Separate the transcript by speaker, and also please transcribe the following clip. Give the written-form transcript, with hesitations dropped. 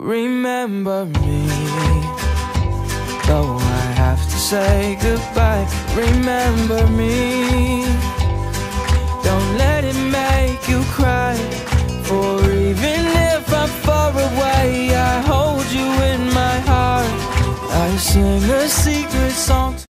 Speaker 1: remember me. Though I have to say goodbye, remember me. Don't let it make you cry, for even if I'm far away, I hold you in my heart. I sing a secret song